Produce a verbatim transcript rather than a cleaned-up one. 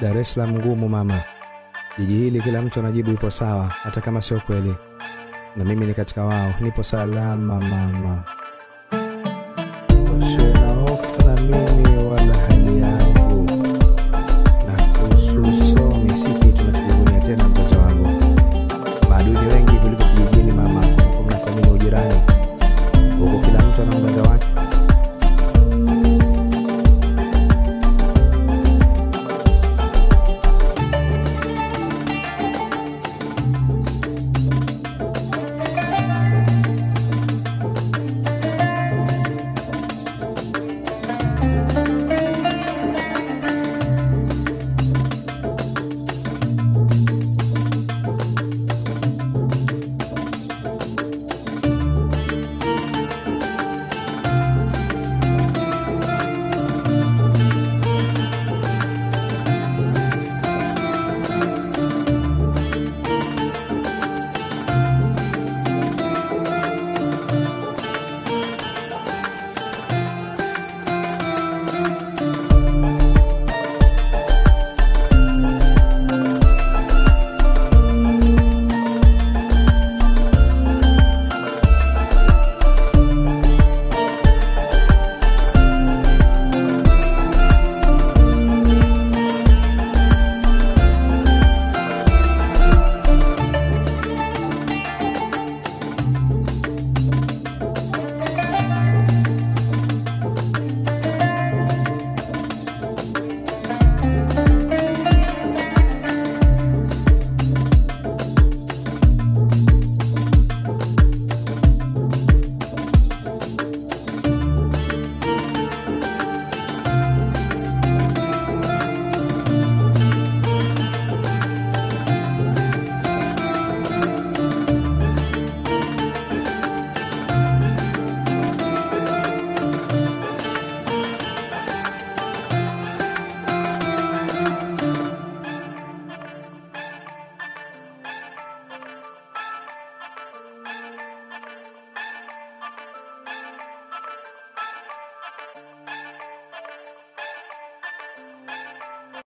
Dar es Salaam ngumu mama. Jiji hili kila mtu anajibu ipo sawa hata kama sio kweli. Na mimi ni katika wao, nipo salama mama. Usiwe na hofu na mimi.